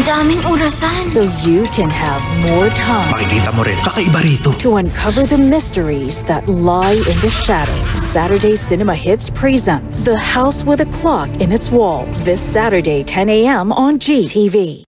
daming orasan. So you can have more time. Makikita mo rin, kakaiba rito. To uncover the mysteries that lie in the shadows. Saturday Cinema Hits presents The House with a Clock in Its Walls. This Saturday, 10 a.m. on GTV.